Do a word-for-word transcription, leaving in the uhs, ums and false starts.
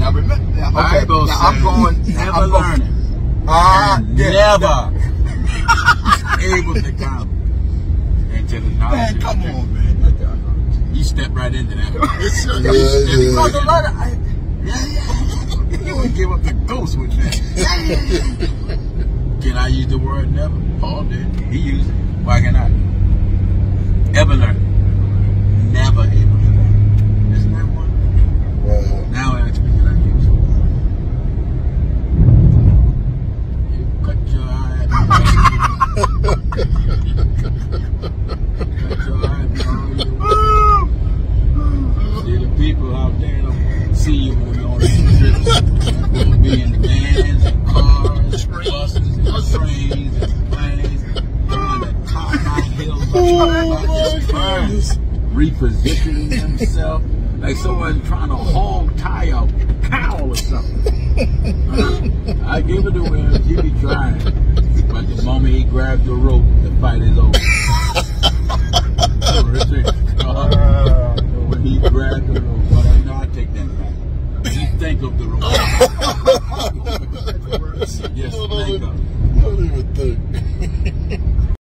Now remember, now, okay, Bible now I'm going, never I'm learning. Ah, and yeah, never able to come into the knowledge. Man, come of on, man. You step right into that. Yeah, yeah, yeah, yeah. I, yeah, yeah. You wouldn't give up the ghost with that. Yeah, yeah, yeah. Can I use the word never? Paul did. He used it. Why can't I? Ever learn. Never able to learn. Isn't that one? Wow. Now I expect you like you. You cut your eye. Cut your eye. See the people out there don't see you when you're on the trips. You'll be in vans and cars, buses and trains and planes, trying to climb high hills, trying to repositioning himself like someone trying to hog tie a cow or something. Uh, I give it to him, he be trying. But the moment he grabs the rope, the fight is over. When he grabbed the rope, well, I know I take that back. When you think of the rope.